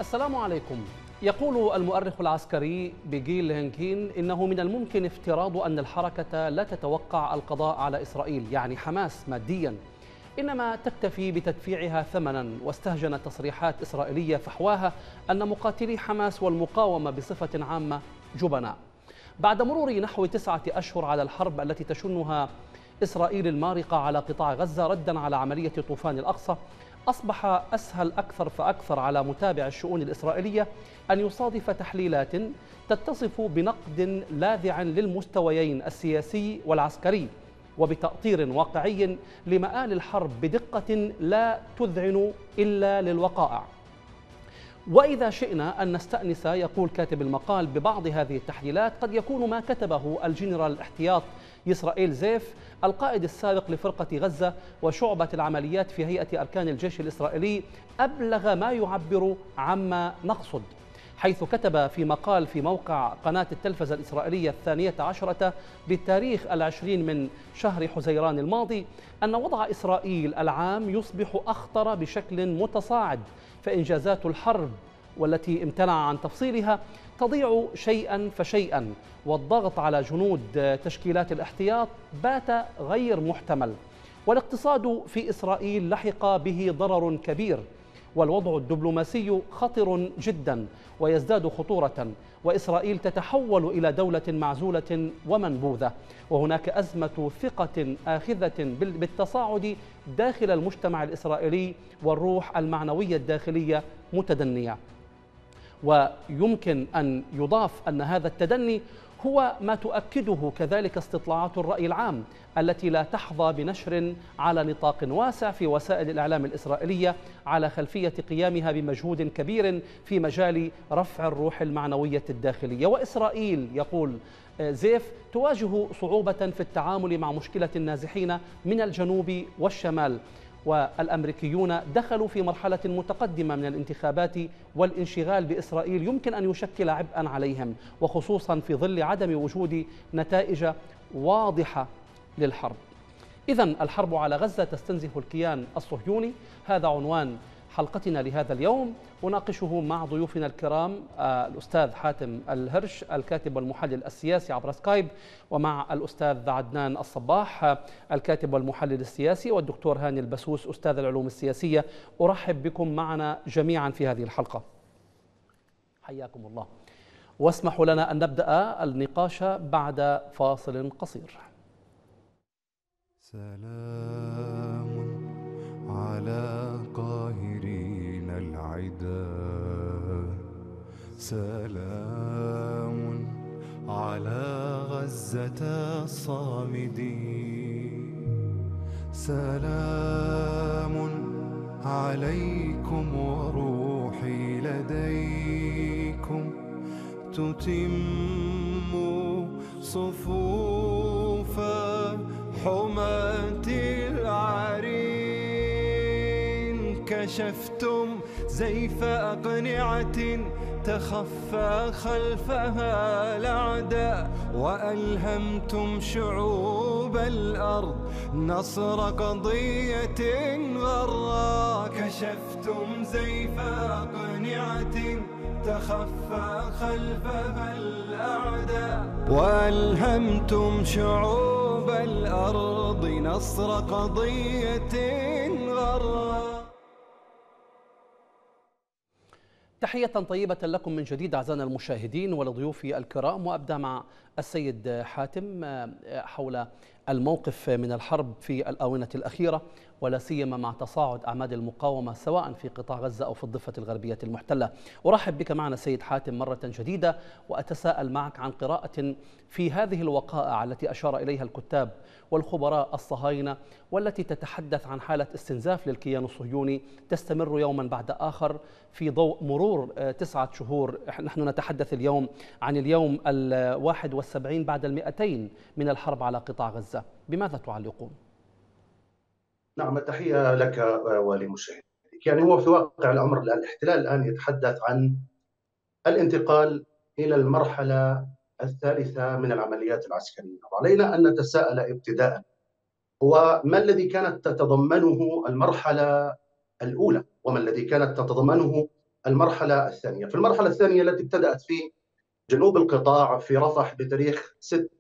السلام عليكم. يقول المؤرخ العسكري بيجيل لينكين إنه من الممكن افتراض أن الحركة لا تتوقع القضاء على إسرائيل، يعني حماس ماديا، إنما تكتفي بتدفيعها ثمنا، واستهجن تصريحات إسرائيلية فحواها أن مقاتلي حماس والمقاومة بصفة عامة جبناء. بعد مرور نحو 9 أشهر على الحرب التي تشنها إسرائيل المارقة على قطاع غزة ردا على عملية طوفان الأقصى، أصبح أسهل أكثر فأكثر على متابع الشؤون الإسرائيلية أن يصادف تحليلات تتصف بنقد لاذع للمستويين السياسي والعسكري، وبتأطير واقعي لمآل الحرب بدقة لا تذعن إلا للوقائع. وإذا شئنا أن نستأنس، يقول كاتب المقال، ببعض هذه التحليلات، قد يكون ما كتبه الجنرال الاحتياط يسرائيل زيف، القائد السابق لفرقة غزة وشعبة العمليات في هيئة أركان الجيش الإسرائيلي، أبلغ ما يعبر عما نقصد، حيث كتب في مقال في موقع قناة التلفزة الإسرائيلية 12 بالتاريخ 20 من شهر حزيران الماضي أن وضع إسرائيل العام يصبح أخطر بشكل متصاعد، فإنجازات الحرب والتي امتنع عن تفصيلها تضيع شيئا فشيئا، والضغط على جنود تشكيلات الاحتياط بات غير محتمل، والاقتصاد في إسرائيل لحق به ضرر كبير، والوضع الدبلوماسي خطر جدا ويزداد خطورة، وإسرائيل تتحول إلى دولة معزولة ومنبوذة، وهناك أزمة ثقة آخذة بالتصاعد داخل المجتمع الإسرائيلي، والروح المعنوية الداخلية متدنية. ويمكن أن يضاف أن هذا التدني هو ما تؤكده كذلك استطلاعات الرأي العام التي لا تحظى بنشر على نطاق واسع في وسائل الإعلام الإسرائيلية، على خلفية قيامها بمجهود كبير في مجال رفع الروح المعنوية الداخلية. وإسرائيل، يقول زيف، تواجه صعوبة في التعامل مع مشكلة النازحين من الجنوب والشمال، والأمريكيون دخلوا في مرحلة متقدمة من الانتخابات، والانشغال بإسرائيل يمكن أن يشكل عبئا عليهم، وخصوصا في ظل عدم وجود نتائج واضحة للحرب. إذن الحرب على غزة تستنزف الكيان الصهيوني، هذا عنوان حلقتنا لهذا اليوم، أناقشه مع ضيوفنا الكرام الأستاذ حاتم الهرش الكاتب والمحلل السياسي عبر سكايب، ومع الأستاذ عدنان الصباح الكاتب والمحلل السياسي، والدكتور هاني البسوس أستاذ العلوم السياسية. أرحب بكم معنا جميعا في هذه الحلقة، حياكم الله. واسمحوا لنا أن نبدأ النقاش بعد فاصل قصير. سلام على قاهرين العدا، سلام على غزة الصامدين، سلام عليكم وروحي لديكم تتم صفوف حماة العرين. كشفتم زيف أقنعة تخفى خلفها الأعداء، وألهمتم شعوب الأرض نصر قضية غراء. كشفتم زيف أقنعة تخفى خلفها الأعداء، وألهمتم شعوب الأرض نصر قضية غراء. تحية طيبة لكم من جديد أعزائنا المشاهدين ولضيوفي الكرام، وأبدأ مع السيد حاتم حول الموقف من الحرب في الآونة الأخيرة، ولا سيما مع تصاعد أعمال المقاومة سواء في قطاع غزة أو في الضفة الغربية المحتلة. أرحب بك معنا سيد حاتم مرة جديدة، وأتساءل معك عن قراءة في هذه الوقائع التي أشار إليها الكتاب والخبراء الصهاينة، والتي تتحدث عن حالة استنزاف للكيان الصهيوني تستمر يوما بعد آخر في ضوء مرور 9 شهور. نحن نتحدث اليوم عن اليوم 71 بعد 200 من الحرب على قطاع غزة. بماذا تعلقون؟ نعم، التحية لك ولمشاهديك. يعني هو في واقع الأمر الاحتلال الآن يتحدث عن الانتقال إلى المرحلة الثالثة من العمليات العسكرية. وعلينا أن نتساءل ابتداء، هو ما الذي كانت تتضمنه المرحلة الأولى، وما الذي كانت تتضمنه المرحلة الثانية. في المرحلة الثانية التي ابتدأت في جنوب القطاع في رفح بتاريخ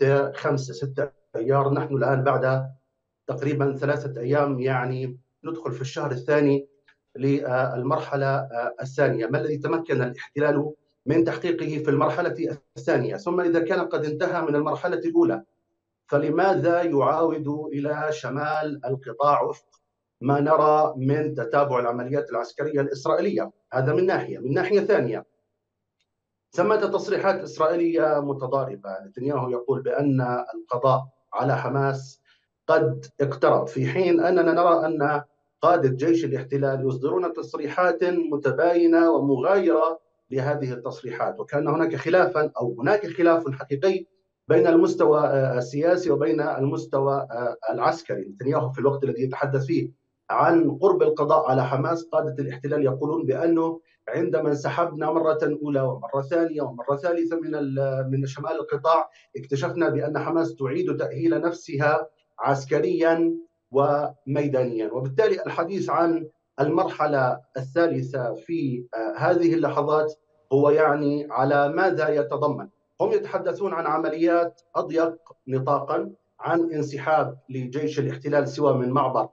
6 أيار، نحن الآن بعد تقريبا 3 أيام، يعني ندخل في الشهر الثاني للمرحلة الثانية. ما الذي تمكن الاحتلال من تحقيقه في المرحلة الثانية؟ ثم إذا كان قد انتهى من المرحلة الأولى، فلماذا يعاود إلى شمال القطاع وفق ما نرى من تتابع العمليات العسكرية الإسرائيلية؟ هذا من ناحية. من ناحية ثانية، ثمة تصريحات إسرائيلية متضاربة. نتنياهو يقول بأن القضاء على حماس قد اقترب، في حين أننا نرى أن قادة جيش الاحتلال يصدرون تصريحات متباينة ومغايرة لهذه التصريحات، وكان هناك خلافا أو هناك خلاف حقيقي بين المستوى السياسي وبين المستوى العسكري. نتنياهو في الوقت الذي يتحدث فيه عن قرب القضاء على حماس، قادة الاحتلال يقولون بأنه عندما انسحبنا مرة أولى ومرة ثانية ومرة ثالثة من شمال القطاع، اكتشفنا بأن حماس تعيد تأهيل نفسها عسكريا وميدانيا. وبالتالي الحديث عن المرحلة الثالثة في هذه اللحظات هو يعني على ماذا يتضمن. هم يتحدثون عن عمليات أضيق نطاقا، عن انسحاب لجيش الاحتلال سواء من معبر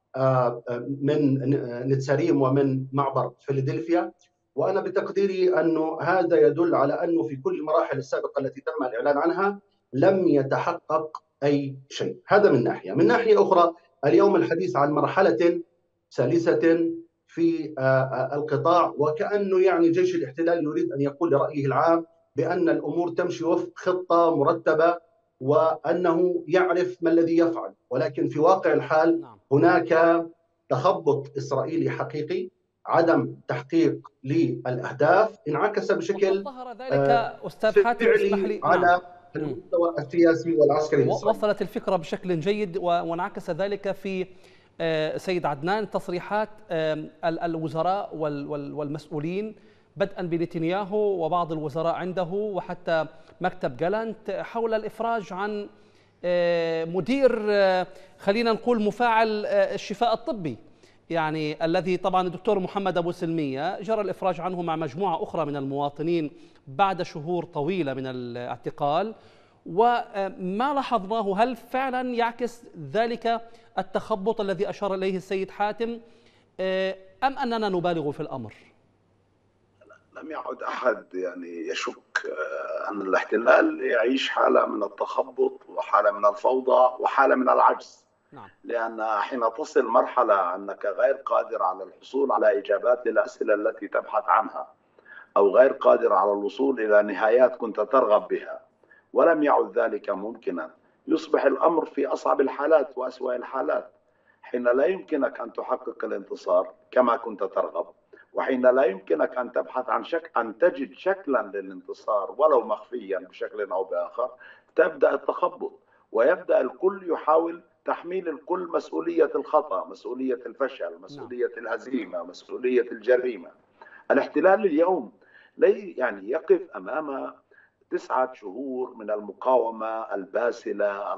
من نتساريم ومن معبر فيلادلفيا. وأنا بتقديري أنه هذا يدل على أنه في كل المراحل السابقة التي تم الإعلان عنها لم يتحقق أي شيء. هذا من ناحية. من ناحية أخرى، اليوم الحديث عن مرحلة ثالثة في القطاع، وكأنه يعني جيش الاحتلال يريد أن يقول لرأيه العام بأن الأمور تمشي وفق خطة مرتبة وأنه يعرف ما الذي يفعل، ولكن في واقع الحال هناك تخبط إسرائيلي حقيقي، عدم تحقيق للأهداف انعكس بشكل ظهر ذلك أستاذ حاتم، اسمح فعلي لي. على المستوى السياسي والعسكري الإسرائيلي. وصلت الفكرة بشكل جيد، وانعكس ذلك في سيد عدنان تصريحات الوزراء والمسؤولين، بدءا بنتنياهو وبعض الوزراء عنده وحتى مكتب جالانت، حول الإفراج عن مدير خلينا نقول مفاعل الشفاء الطبي، يعني الذي طبعا الدكتور محمد أبو سلمية جرى الإفراج عنه مع مجموعة أخرى من المواطنين بعد شهور طويلة من الاعتقال. وما لاحظناه، هل فعلا يعكس ذلك التخبط الذي أشار إليه السيد حاتم، أم أننا نبالغ في الأمر؟ لم يعد أحد يعني يشك أن الاحتلال يعيش حالة من التخبط وحالة من الفوضى وحالة من العجز. نعم. لأن حين تصل مرحلة أنك غير قادر على الحصول على إجابات للأسئلة التي تبحث عنها، أو غير قادر على الوصول إلى نهايات كنت ترغب بها، ولم يعد ذلك ممكنا، يصبح الأمر في أصعب الحالات وأسوأ الحالات، حين لا يمكنك أن تحقق الانتصار كما كنت ترغب، وحين لا يمكنك أن تبحث عن أن تجد شكلا للانتصار ولو مخفيا بشكل أو بآخر، تبدأ التخبط، ويبدأ الكل يحاول تحميل الكل مسؤولية الخطأ، مسؤولية الفشل، مسؤولية الهزيمة، مسؤولية الجريمة. الاحتلال اليوم يعني يقف أمام 9 شهور من المقاومة الباسلة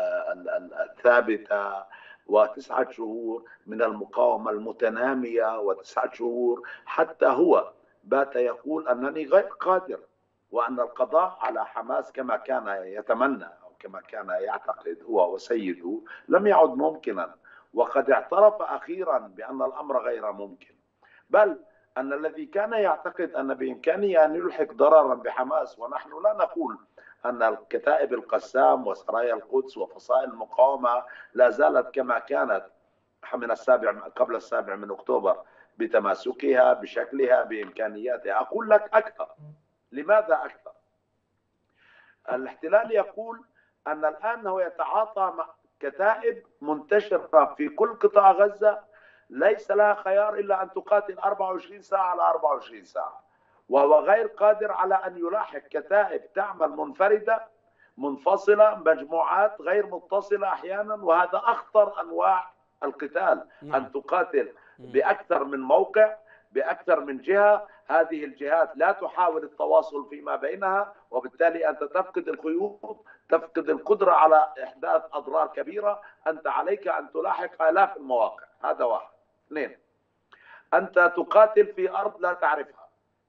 الثابتة، و9 شهور من المقاومة المتنامية، و9 شهور حتى هو بات يقول أنني غير قادر، وأن القضاء على حماس كما كان يتمنى أو كما كان يعتقد هو وسيده لم يعد ممكنا. وقد اعترف أخيرا بأن الأمر غير ممكن، بل أن الذي كان يعتقد أن بإمكانه أن يلحق ضررا بحماس، ونحن لا نقول أن الكتائب القسام وسرايا القدس وفصائل المقاومة لا زالت كما كانت من قبل 7 أكتوبر بتماسكها، بشكلها، بإمكانياتها. أقول لك أكثر. لماذا أكثر؟ الاحتلال يقول أن الآن هو يتعاطى مع كتائب منتشرة في كل قطاع غزة ليس لها خيار إلا أن تقاتل 24 ساعة على 24 ساعة، وهو غير قادر على أن يلاحق كتائب تعمل منفردة منفصلة، مجموعات غير متصلة أحيانا، وهذا أخطر أنواع القتال. أن تقاتل بأكثر من موقع، بأكثر من جهة، هذه الجهات لا تحاول التواصل فيما بينها، وبالتالي أنت تفقد الخيوط، تفقد القدرة على إحداث أضرار كبيرة. أنت عليك أن تلاحق آلاف المواقع. هذا واحد. 2، أنت تقاتل في أرض لا تعرفها،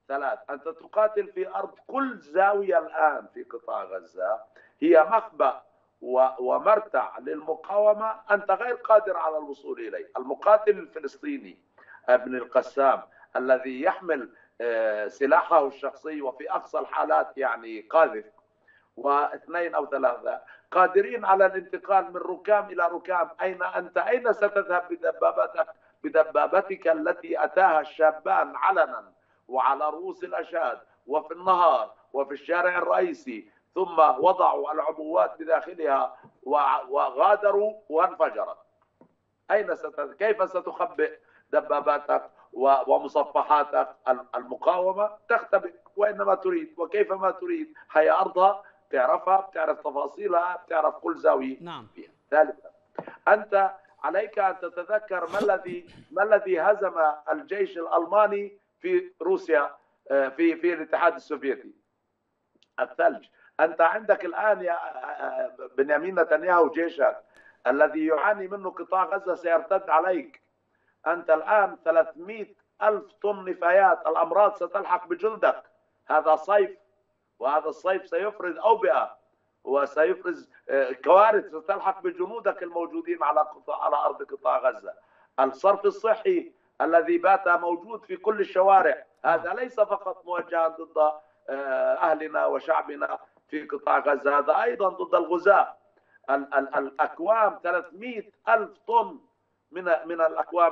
ثلاث، أنت تقاتل في أرض كل زاوية الآن في قطاع غزة هي مخبأ ومرتع للمقاومة أنت غير قادر على الوصول إليه. المقاتل الفلسطيني ابن القسام الذي يحمل سلاحه الشخصي وفي أقصى الحالات يعني قاذف واثنين أو ثلاثة قادرين على الانتقال من ركام إلى ركام. أين أنت؟ أين ستذهب بدبابتك التي أتاها الشابان علنا وعلى رؤوس الأشهاد وفي النهار وفي الشارع الرئيسي، ثم وضعوا العبوات بداخلها وغادروا وانفجرت؟ كيف ستخبئ دباباتك ومصفحاتك؟ المقاومة تختبئ وإنما تريد وكيفما تريد، هي أرضها بتعرفها، بتعرف تفاصيلها، بتعرف كل زاوية فيها. ثالثا، أنت عليك أن تتذكر ما الذي هزم الجيش الألماني في روسيا في الاتحاد السوفيتي؟ الثلج. أنت عندك الآن يا بنيامين نتنياهو جيشك الذي يعاني منه قطاع غزة سيرتد عليك. أنت الآن 300,000 طن نفايات، الأمراض ستلحق بجلدك. هذا صيف، وهذا الصيف سيفرز أوبئة وسيفرز كوارث ستلحق بجنودك الموجودين على أرض قطاع غزة. الصرف الصحي الذي بات موجود في كل الشوارع، هذا ليس فقط موجها ضد أهلنا وشعبنا في قطاع غزة، هذا أيضا ضد الغزاة. الأكوام 300,000 طن من الأكوام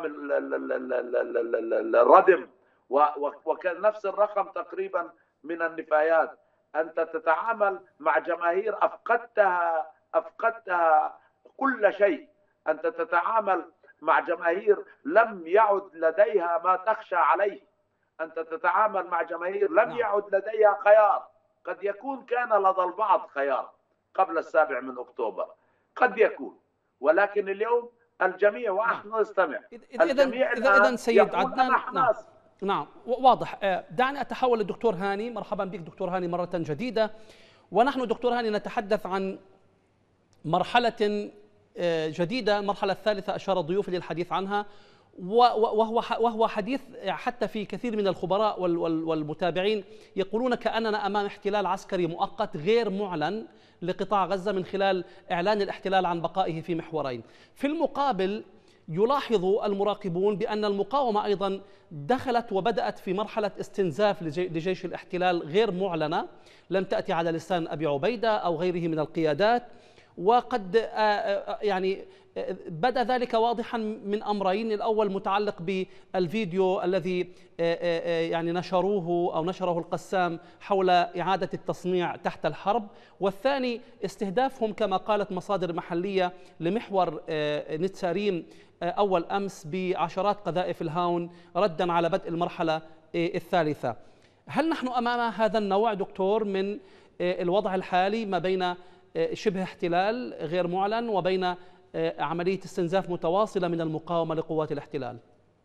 الردم، وكان نفس الرقم تقريبا من النفايات. أنت تتعامل مع جماهير أفقدتها كل شيء. أنت تتعامل مع جماهير لم يعد لديها ما تخشى عليه. أنت تتعامل مع جماهير لم يعد لديها خيار. قد يكون كان لدى البعض خيار قبل 7 أكتوبر، قد يكون، ولكن اليوم الجميع ونحن نستمع. إذا سيد عدنان، نعم واضح. دعني أتحول للدكتور هاني. مرحبا بك دكتور هاني مرة جديدة. ونحن دكتور هاني نتحدث عن مرحلة جديدة، المرحلة الثالثة أشار الضيوف للحديث عنها، وهو حديث حتى في كثير من الخبراء والمتابعين يقولون كأننا أمام احتلال عسكري مؤقت غير معلن لقطاع غزة من خلال إعلان الاحتلال عن بقائه في محورين. في المقابل يلاحظ المراقبون بأن المقاومة أيضا دخلت وبدأت في مرحلة استنزاف لجيش الاحتلال غير معلنة، لم تأتي على لسان أبي عبيدة أو غيره من القيادات، وقد يعني بدأ ذلك واضحا من أمرين. الأول متعلق بالفيديو الذي يعني نشره القسام حول إعادة التصنيع تحت الحرب، والثاني استهدافهم كما قالت مصادر محلية لمحور نتساريم أول أمس بعشرات قذائف الهاون ردا على بدء المرحلة الثالثة. هل نحن أمام هذا النوع دكتور من الوضع الحالي ما بين شبه احتلال غير معلن وبين عملية استنزاف متواصلة من المقاومة لقوات الاحتلال؟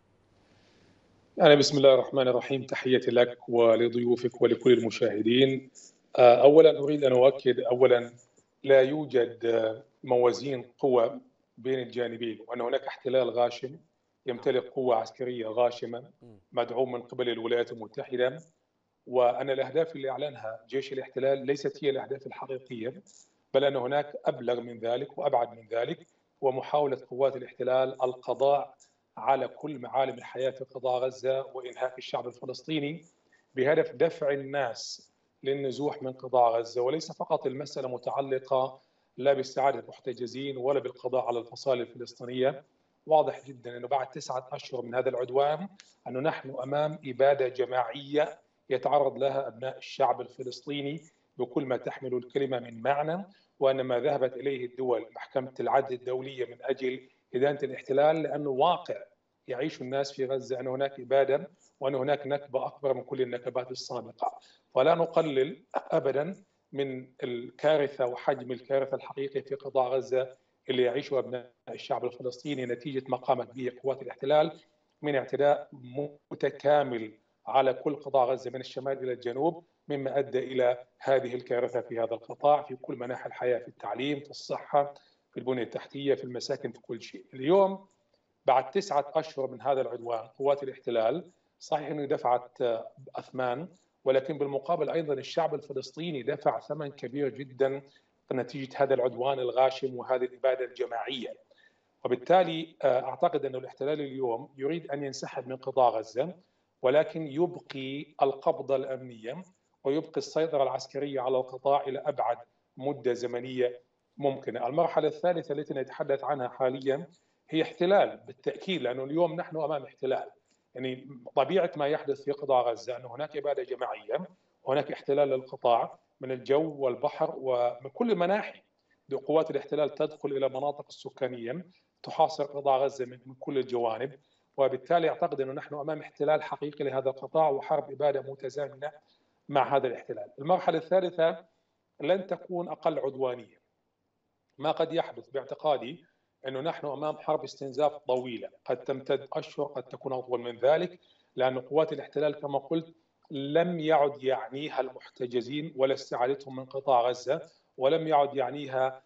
بسم الله الرحمن الرحيم، تحياتي لك ولضيوفك ولكل المشاهدين. أولا أريد أن أؤكد أولا لا يوجد موازين قوى بين الجانبين، وأن هناك احتلال غاشم يمتلك قوة عسكرية غاشمة مدعوم من قبل الولايات المتحدة، وأن الأهداف اللي أعلنها جيش الاحتلال ليست هي الأهداف الحقيقية، بل أن هناك أبلغ من ذلك وأبعد من ذلك، ومحاولة قوات الاحتلال القضاء على كل معالم الحياة في قطاع غزة وإنهاك الشعب الفلسطيني بهدف دفع الناس للنزوح من قطاع غزة. وليس فقط المسألة متعلقة لا باستعادة المحتجزين ولا بالقضاء على الفصائل الفلسطينية. واضح جدا أنه بعد 9 أشهر من هذا العدوان أنه نحن أمام إبادة جماعية يتعرض لها أبناء الشعب الفلسطيني بكل ما تحمل الكلمة من معنى، وأن ما ذهبت إليه الدول محكمة العدل الدولية من أجل إدانة الاحتلال، لأنه واقع يعيش الناس في غزة أن هناك إبادة وأن هناك نكبة أكبر من كل النكبات السابقة. فلا نقلل أبدا من الكارثة وحجم الكارثة الحقيقي في قطاع غزة اللي يعيشه أبناء الشعب الفلسطيني نتيجة ما قامت به قوات الاحتلال من اعتداء متكامل على كل قطاع غزة من الشمال إلى الجنوب، مما أدى إلى هذه الكارثة في هذا القطاع في كل مناحي الحياة، في التعليم، في الصحة، في البنية التحتية، في المساكن، في كل شيء. اليوم بعد 9 أشهر من هذا العدوان قوات الاحتلال صحيح أنه دفعت أثمان، ولكن بالمقابل أيضا الشعب الفلسطيني دفع ثمن كبير جدا نتيجة هذا العدوان الغاشم وهذه الإبادة الجماعية. وبالتالي أعتقد أن الاحتلال اليوم يريد أن ينسحب من قطاع غزة، ولكن يبقي القبضة الأمنية ويبقي السيطرة العسكرية على القطاع إلى أبعد مدة زمنية ممكنة. المرحلة الثالثة التي نتحدث عنها حاليا هي احتلال بالتأكيد، لأنه اليوم نحن أمام احتلال. يعني طبيعة ما يحدث في قطاع غزة أن هناك إبادة جماعية، وهناك احتلال للقطاع من الجو والبحر ومن كل المناحي. قوات الاحتلال تدخل إلى المناطق السكانية، تحاصر قطاع غزة من كل الجوانب، وبالتالي أعتقد أنه نحن أمام احتلال حقيقي لهذا القطاع وحرب إبادة متزامنة مع هذا الاحتلال. المرحلة الثالثة لن تكون أقل عدوانية. ما قد يحدث باعتقادي أنه نحن أمام حرب استنزاف طويلة قد تمتد أشهر، قد تكون أطول من ذلك، لأن قوات الاحتلال كما قلت لم يعد يعنيها المحتجزين ولا استعادتهم من قطاع غزة، ولم يعد يعنيها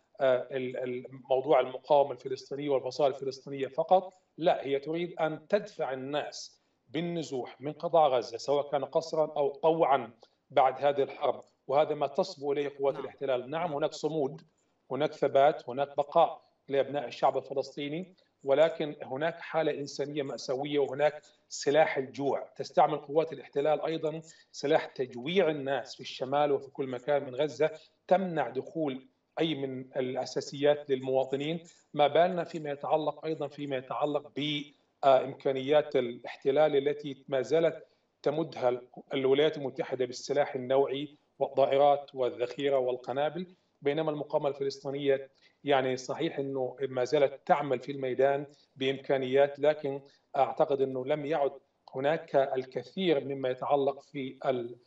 الموضوع المقاومة الفلسطينية والفصائل الفلسطينية فقط. لا، هي تريد أن تدفع الناس بالنزوح من قطاع غزة سواء كان قسرا أو طوعا بعد هذه الحرب، وهذا ما تصبو إليه قوات الاحتلال. نعم، هناك صمود، هناك ثبات، هناك بقاء لأبناء الشعب الفلسطيني، ولكن هناك حالة إنسانية مأساوية، وهناك سلاح الجوع. تستعمل قوات الاحتلال أيضا سلاح تجويع الناس في الشمال وفي كل مكان من غزة، تمنع دخول أي من الأساسيات للمواطنين. ما بالنا فيما يتعلق بإمكانيات الاحتلال التي ما زالت تمدها الولايات المتحدة بالسلاح النوعي والطائرات والذخيرة والقنابل، بينما المقاومة الفلسطينية يعني صحيح أنه ما زالت تعمل في الميدان بإمكانيات، لكن أعتقد أنه لم يعد هناك الكثير مما يتعلق في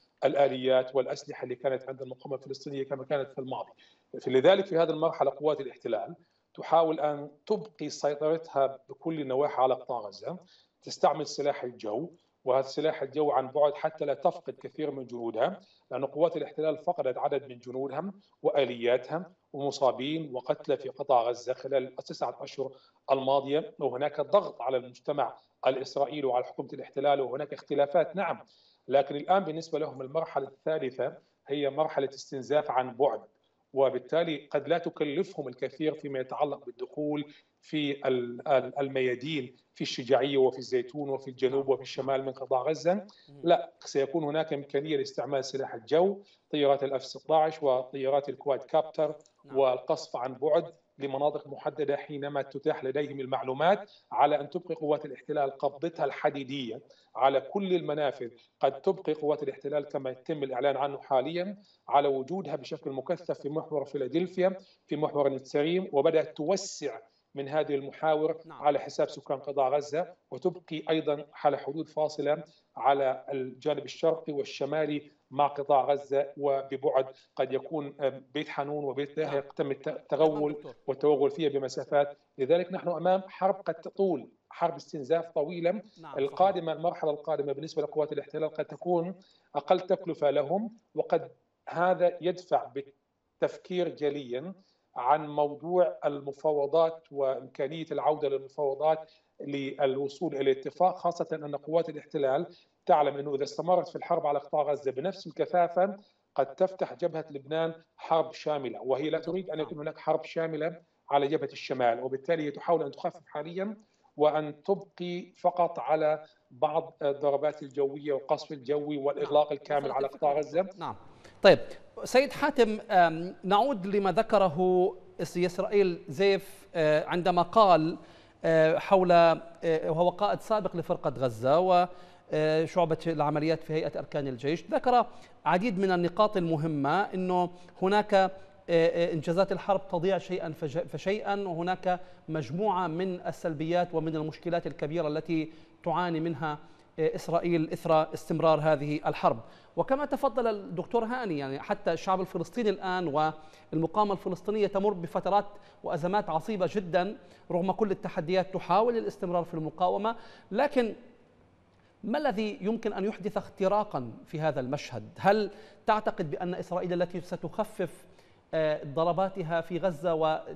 الآليات والأسلحة اللي كانت عند المقاومة الفلسطينية كما كانت في الماضي. لذلك في هذه المرحلة قوات الاحتلال تحاول أن تبقي سيطرتها بكل النواحي على قطاع غزة، تستعمل سلاح الجو، وهذا سلاح الجو عن بعد حتى لا تفقد كثير من جنودها، لأن قوات الاحتلال فقدت عدد من جنودها وآلياتها ومصابين وقتلى في قطاع غزة خلال 9 أشهر الماضية. وهناك ضغط على المجتمع الإسرائيلي وعلى حكومة الاحتلال، وهناك اختلافات نعم، لكن الآن بالنسبة لهم المرحلة الثالثة هي مرحلة استنزاف عن بعد، وبالتالي قد لا تكلفهم الكثير فيما يتعلق بالدخول في الميادين في الشجاعية وفي الزيتون وفي الجنوب وفي الشمال من قطاع غزة. لا، سيكون هناك إمكانية لاستعمال سلاح الجو، طيارات الأف 16 وطيارات الكواد كابتر، والقصف عن بعد لمناطق محددة حينما تتاح لديهم المعلومات، على أن تبقي قوات الاحتلال قبضتها الحديدية على كل المنافذ. قد تبقي قوات الاحتلال كما يتم الإعلان عنه حاليا على وجودها بشكل مكثف في محور فيلادلفيا، في محور نتساريم، وبدأت توسع من هذه المحاور على حساب سكان قطاع غزة، وتبقي أيضا حالة حدود فاصلة على الجانب الشرقي والشمالي مع قطاع غزة، وببعد قد يكون بيت حانون وبيت لاهيا تم التغول والتوغل فيها بمسافات. لذلك نحن أمام حرب قد تطول، حرب استنزاف طويلة. القادمة، المرحلة القادمة بالنسبة لقوات الاحتلال قد تكون أقل تكلفة لهم، وقد هذا يدفع بالتفكير جليا عن موضوع المفاوضات وإمكانية العودة للمفاوضات للوصول إلى اتفاق، خاصة أن قوات الاحتلال تعلم أنه إذا استمرت في الحرب على قطاع غزة بنفس الكثافة قد تفتح جبهة لبنان حرب شاملة، وهي لا تريد أن يكون هناك حرب شاملة على جبهة الشمال، وبالتالي تحاول أن تخفف حاليا وأن تبقي فقط على بعض الضربات الجوية والقصف الجوي والإغلاق الكامل على قطاع غزة. نعم. طيب سيد حاتم، نعود لما ذكره إسرائيل زيف عندما قال حول، وهو قائد سابق لفرقة غزة وشعبة العمليات في هيئة أركان الجيش، ذكر عديد من النقاط المهمة، أنه هناك إنجازات الحرب تضيع شيئا فشيئا، وهناك مجموعة من السلبيات ومن المشكلات الكبيرة التي تعاني منها إسرائيل إثر استمرار هذه الحرب. وكما تفضل الدكتور هاني، يعني حتى الشعب الفلسطيني الآن والمقاومة الفلسطينية تمر بفترات وأزمات عصيبة جدا رغم كل التحديات، تحاول الاستمرار في المقاومة، لكن ما الذي يمكن أن يحدث اختراقا في هذا المشهد؟ هل تعتقد بأن إسرائيل التي ستخفف ضرباتها في غزة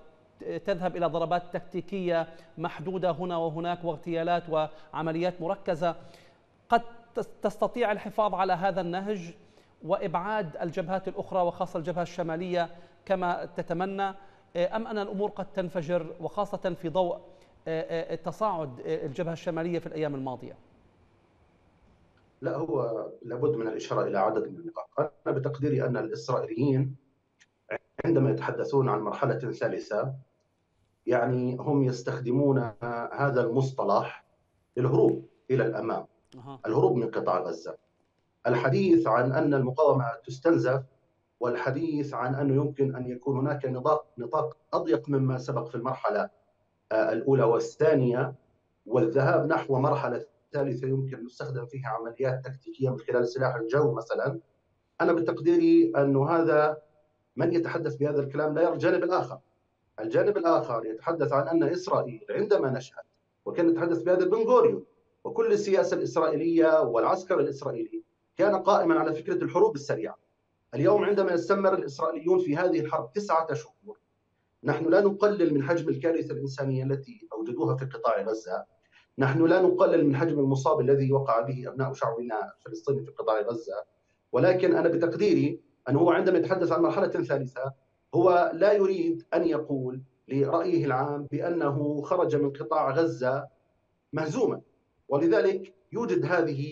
وتذهب إلى ضربات تكتيكية محدودة هنا وهناك واغتيالات وعمليات مركزة قد تستطيع الحفاظ على هذا النهج وإبعاد الجبهات الأخرى وخاصة الجبهة الشمالية كما تتمنى، أم أن الأمور قد تنفجر وخاصة في ضوء تصاعد الجبهة الشمالية في الأيام الماضية؟ لا، هو لابد من الإشارة إلى عدد من النقاط. أنا بتقديري أن الإسرائيليين عندما يتحدثون عن مرحلة ثالثة يعني هم يستخدمون هذا المصطلح للهروب إلى الأمام، الهروب من قطاع غزة، الحديث عن أن المقاومة تستنزف، والحديث عن أنه يمكن أن يكون هناك نطاق أضيق مما سبق في المرحلة الأولى والثانية، والذهاب نحو مرحلة ثالثة يمكن أن يستخدم فيها عمليات تكتيكية من خلال سلاح الجو مثلا. أنا بتقديري أنه هذا من يتحدث بهذا الكلام لا يرى الجانب الآخر. الجانب الآخر يتحدث عن أن إسرائيل عندما نشأت وكان يتحدث بهذا بن غوريون، وكل السياسة الإسرائيلية والعسكر الإسرائيلي كان قائما على فكرة الحروب السريعة. اليوم عندما يستمر الإسرائيليون في هذه الحرب 9 شهور، نحن لا نقلل من حجم الكارثة الإنسانية التي أوجدوها في قطاع غزة، نحن لا نقلل من حجم المصاب الذي وقع به أبناء شعبنا الفلسطيني في قطاع غزة، ولكن أنا بتقديري أنه هو عندما يتحدث عن مرحلة ثالثة هو لا يريد أن يقول لرأيه العام بأنه خرج من قطاع غزة مهزوما، ولذلك يوجد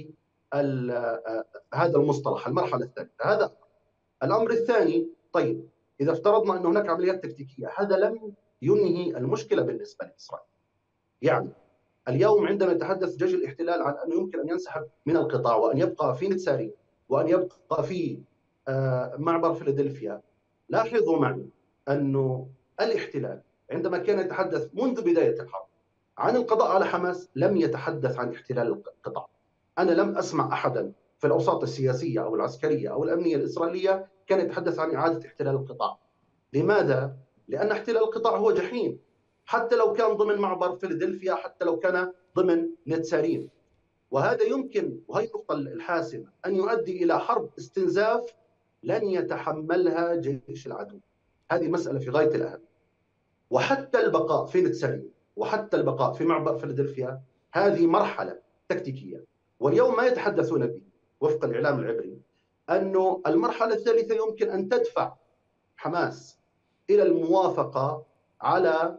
هذا المصطلح المرحلة الثالثة. هذا الأمر الثاني. طيب إذا افترضنا أن هناك عمليات تكتيكية، هذا لم ينهي المشكلة بالنسبة لإسرائيل. يعني اليوم عندما يتحدث جيش الاحتلال عن أنه يمكن أن ينسحب من القطاع وأن يبقى في نتساري وأن يبقى في معبر فيلادلفيا، لاحظوا معي أنه الاحتلال عندما كان يتحدث منذ بداية الحرب عن القضاء على حماس لم يتحدث عن احتلال القطاع. أنا لم أسمع أحدا في الأوساط السياسية أو العسكرية أو الأمنية الإسرائيلية كان يتحدث عن إعادة احتلال القطاع. لماذا؟ لأن احتلال القطاع هو جحيم، حتى لو كان ضمن معبر فيلادلفيا، حتى لو كان ضمن نتسارين. وهذا يمكن، وهي النقطة الحاسمة، أن يؤدي إلى حرب استنزاف لن يتحملها جيش العدو. هذه مسألة في غاية الأهمية. وحتى البقاء في نتسارين وحتى البقاء في معبر فيلادلفيا هذه مرحلة تكتيكية. واليوم ما يتحدثون به وفق الإعلام العبري أنه المرحلة الثالثة يمكن أن تدفع حماس إلى الموافقة على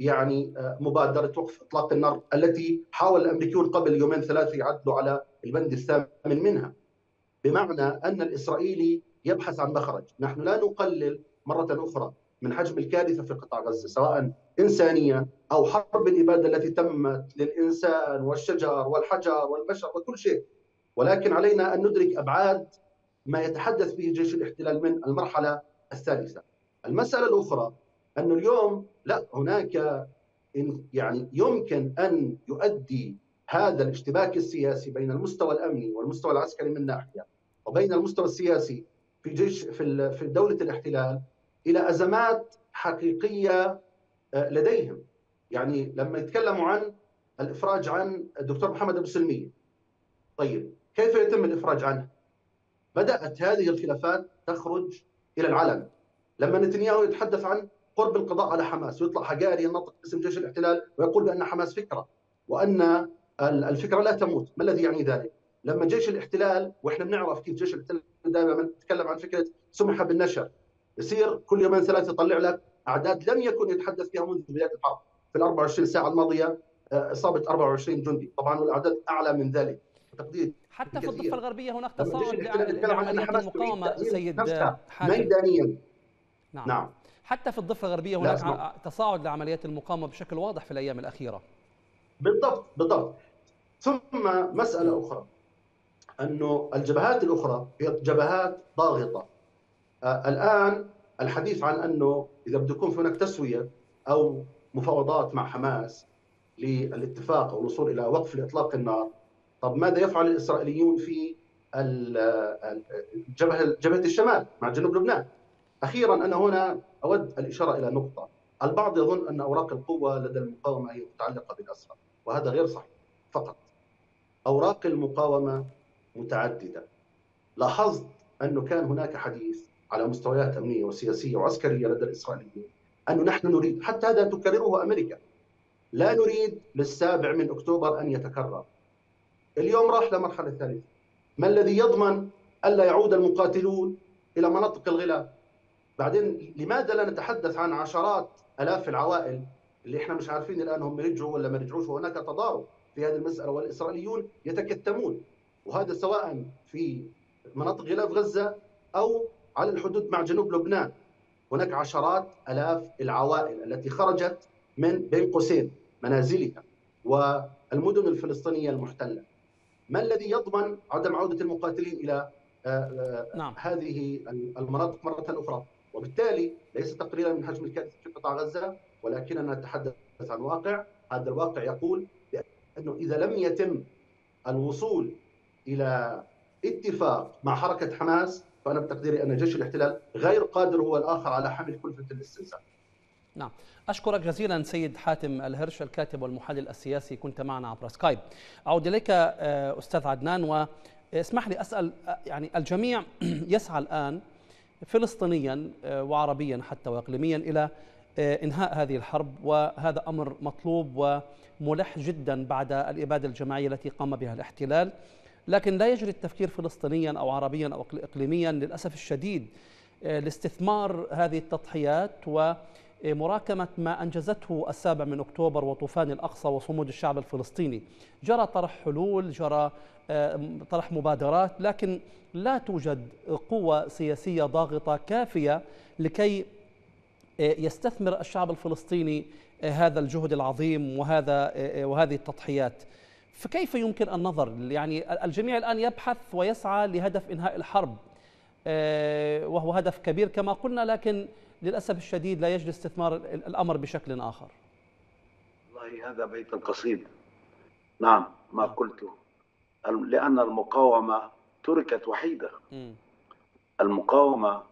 مبادرة وقف إطلاق النار التي حاول الأمريكيون قبل 2-3 يعدلوا على البند الثامن منها، بمعنى أن الإسرائيلي يبحث عن مخرج. نحن لا نقلل مرة أخرى من حجم الكارثة في قطاع غزة سواء إنسانيا أو حرب الإبادة التي تمت للإنسان والشجر والحجر والبشر وكل شيء، ولكن علينا أن ندرك أبعاد ما يتحدث به جيش الاحتلال من المرحلة الثالثة. المسألة الأخرى أن اليوم لا، هناك يمكن أن يؤدي هذا الاشتباك السياسي بين المستوى الأمني والمستوى العسكري من ناحية وبين المستوى السياسي في دولة الاحتلال إلى أزمات حقيقية لديهم. لما يتكلموا عن الإفراج عن الدكتور محمد أبو سلمية، طيب كيف يتم الإفراج عنه؟ بدأت هذه الخلافات تخرج إلى العلن لما نتنياهو يتحدث عن قرب القضاء على حماس ويطلع حجاري ينطق اسم جيش الاحتلال ويقول بأن حماس فكرة وأن الفكرة لا تموت. ما الذي يعني ذلك؟ لما جيش الاحتلال، وإحنا بنعرف كيف جيش الاحتلال دائما نتكلم عن فكرة سمح بالنشر، يصير كل 2-3 يطلع لك أعداد لم يكن يتحدث فيها منذ بداية الحرب. في ال 24 ساعة الماضية إصابة 24 جندي، طبعا والأعداد أعلى من ذلك تقدير. حتى في الضفة الغربية هناك تصاعد لعمليات المقاومة سيد حاتم ميدانيا. نعم. حتى في الضفة الغربية هناك تصاعد لعمليات المقاومة بشكل واضح في الأيام الأخيرة. بالضبط. ثم مسألة أخرى أنه الجبهات الأخرى هي جبهات ضاغطة. الآن الحديث عن أنه إذا بده يكون هناك تسوية أو مفاوضات مع حماس للاتفاق أو الوصول إلى وقف لإطلاق النار، طب ماذا يفعل الإسرائيليون في جبهة الشمال مع جنوب لبنان؟ أخيرا أنا هنا أود الإشارة إلى نقطة. البعض يظن أن أوراق القوة لدى المقاومة هي متعلقة بالأسرى، وهذا غير صحيح. فقط أوراق المقاومة متعددة. لاحظت أنه كان هناك حديث على مستويات أمنية وسياسية وعسكرية لدى الإسرائيليين أنه نحن نريد، حتى هذا تكرره أمريكا، لا نريد لل7 أكتوبر أن يتكرر. اليوم راح لمرحلة ثالثة. ما الذي يضمن ألا يعود المقاتلون إلى مناطق الغلاف؟ بعدين لماذا لا نتحدث عن عشرات آلاف العوائل اللي احنا مش عارفين الآن هم رجعوا ولا ما رجعوش، وهناك تضارب في هذه المسألة، والإسرائيليون يتكتمون، وهذا سواء في مناطق غلاف غزة أو على الحدود مع جنوب لبنان. هناك عشرات آلاف العوائل التي خرجت من بين قوسين منازلها والمدن الفلسطينية المحتلة. ما الذي يضمن عدم عودة المقاتلين إلى هذه المناطق مرة أخرى؟ وبالتالي ليس تقليلا من حجم الكارثة في قطاع غزة، ولكننا نتحدث عن واقع. هذا الواقع يقول بأنه إذا لم يتم الوصول إلى اتفاق مع حركة حماس، فأنا بتقديري أن جيش الاحتلال غير قادر هو الآخر على حمل كلفة الاستنزاف. نعم، أشكرك جزيلا سيد حاتم الهرش، الكاتب والمحلل السياسي، كنت معنا عبر سكايب. أعود إليك أستاذ عدنان، واسمح لي أسأل، يعني الجميع يسعى الآن فلسطينيا وعربيا حتى وإقليميا إلى إنهاء هذه الحرب، وهذا أمر مطلوب وملح جدا بعد الإبادة الجماعية التي قام بها الاحتلال، لكن لا يجري التفكير فلسطينيا أو عربيا أو إقليميا للأسف الشديد لاستثمار هذه التضحيات ومراكمة ما أنجزته 7 أكتوبر وطوفان الأقصى وصمود الشعب الفلسطيني. جرى طرح حلول، جرى طرح مبادرات، لكن لا توجد قوة سياسية ضاغطة كافية لكي يستثمر الشعب الفلسطيني هذا الجهد العظيم وهذه التضحيات. فكيف يمكن النظر؟ يعني الجميع الآن يبحث ويسعى لهدف إنهاء الحرب، وهو هدف كبير كما قلنا، لكن للأسف الشديد لا يجري استثمار الأمر بشكل آخر. والله هذا بيت القصيد. نعم، ما قلته، لأن المقاومة تركت وحيدة. المقاومة